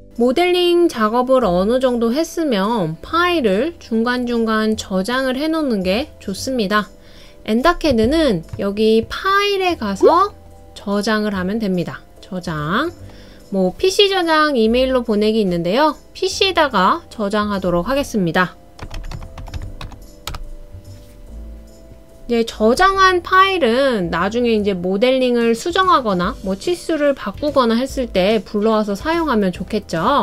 모델링 작업을 어느 정도 했으면 파일을 중간중간 저장을 해 놓는 게 좋습니다. 엔더캐드는 여기 파일에 가서 저장을 하면 됩니다. 저장. PC 저장 이메일로 보내기 있는데요. PC에다가 저장하도록 하겠습니다. 저장한 파일은 나중에 이제 모델링을 수정하거나 치수를 바꾸거나 했을 때 불러와서 사용하면 좋겠죠.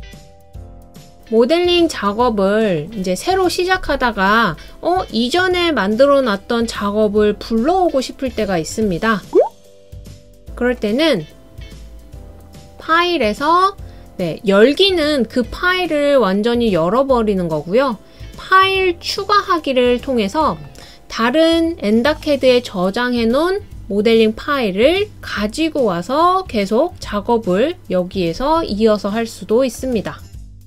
모델링 작업을 이제 새로 시작하다가 이전에 만들어 놨던 작업을 불러오고 싶을 때가 있습니다. 그럴 때는 파일에서 열기는 그 파일을 완전히 열어버리는 거고요. 파일 추가하기를 통해서 다른 엔더캐드에 저장해 놓은 모델링 파일을 가지고 와서 계속 작업을 여기에서 이어서 할 수도 있습니다.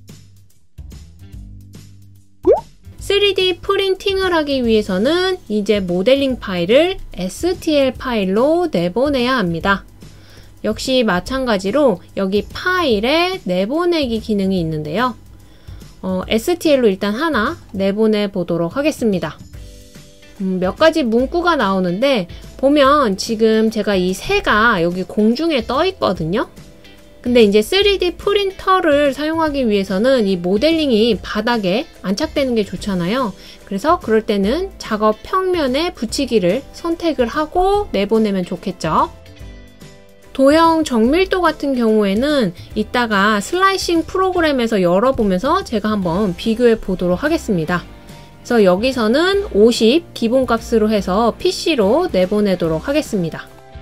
3D 프린팅을 하기 위해서는 이제 모델링 파일을 STL 파일로 내보내야 합니다. 역시 마찬가지로 여기 파일에 내보내기 기능이 있는데요. STL로 일단 하나 내보내 보도록 하겠습니다. 몇 가지 문구가 나오는데 보면 지금 제가 이 새가 여기 공중에 떠 있거든요. 근데 이제 3D 프린터를 사용하기 위해서는 이 모델링이 바닥에 안착되는 게 좋잖아요. 그래서 그럴 때는 작업 평면에 붙이기를 선택을 하고 내보내면 좋겠죠. 도형 정밀도 같은 경우에는 이따가 슬라이싱 프로그램에서 열어보면서 제가 한번 비교해 보도록 하겠습니다. 그래서 여기서는 50 기본값으로 해서 PC로 내보내도록 하겠습니다.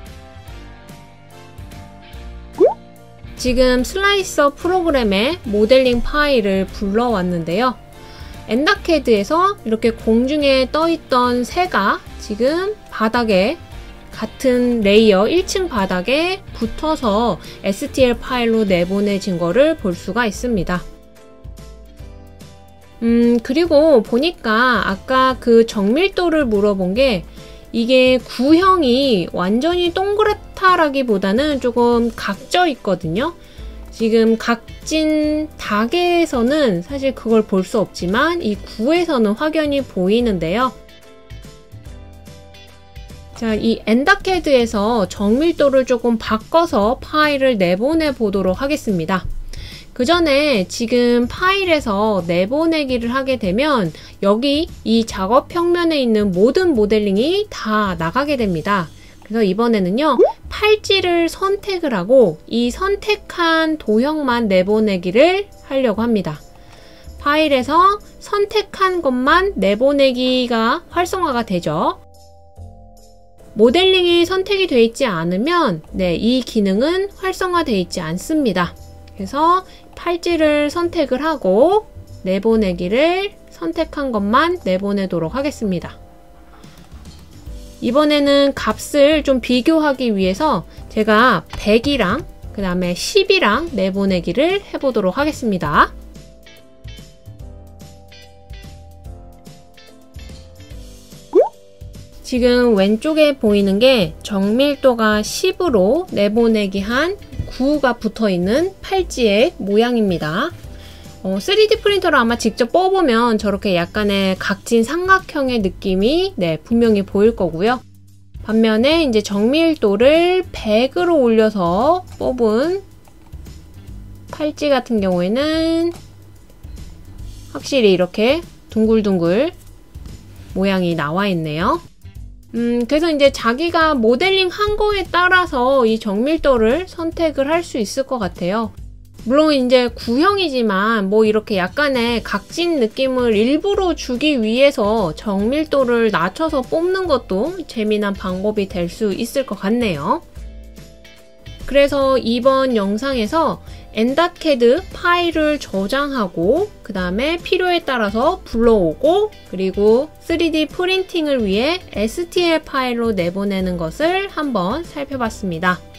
지금 슬라이서 프로그램에 모델링 파일을 불러왔는데요. 엔더캐드에서 이렇게 공중에 떠있던 새가 지금 바닥에 같은 레이어 1층 바닥에 붙어서 STL 파일로 내보내진 거를 볼 수가 있습니다. 그리고 보니까 아까 그 정밀도를 물어본 게 이게 구형이 완전히 동그랗다라기보다는 조금 각져 있거든요. 지금 각진 닭에서는 사실 그걸 볼 수 없지만 이 구에서는 확연히 보이는데요. 자, 이 엔더캐드에서 정밀도를 조금 바꿔서 파일을 내보내 보도록 하겠습니다. 그 전에 지금 파일에서 내보내기를 하게 되면 여기 이 작업 평면에 있는 모든 모델링이 다 나가게 됩니다. 그래서 이번에는요, 팔찌를 선택을 하고 이 선택한 도형만 내보내기를 하려고 합니다. 파일에서 선택한 것만 내보내기가 활성화가 되죠. 모델링이 선택이 되어 있지 않으면 이 기능은 활성화되어 있지 않습니다. 그래서 팔찌를 선택을 하고 내보내기를 선택한 것만 내보내도록 하겠습니다. 이번에는 값을 좀 비교하기 위해서 제가 100이랑 그 다음에 10이랑 내보내기를 해보도록 하겠습니다. 지금 왼쪽에 보이는 게 정밀도가 10으로 내보내기 한 9가 붙어있는 팔찌의 모양입니다. 3D 프린터로 아마 직접 뽑으면 저렇게 약간의 각진 삼각형의 느낌이 분명히 보일 거고요. 반면에 이제 정밀도를 100으로 올려서 뽑은 팔찌 같은 경우에는 확실히 이렇게 둥글둥글 모양이 나와 있네요. 그래서 이제 자기가 모델링 한 거에 따라서 이 정밀도를 선택을 할 수 있을 것 같아요. 물론 이제 구형이지만 이렇게 약간의 각진 느낌을 일부러 주기 위해서 정밀도를 낮춰서 뽑는 것도 재미난 방법이 될 수 있을 것 같네요. 그래서 이번 영상에서 엔더캐드 파일을 저장하고 그 다음에 필요에 따라서 불러오고 그리고 3D 프린팅을 위해 STL 파일로 내보내는 것을 한번 살펴봤습니다.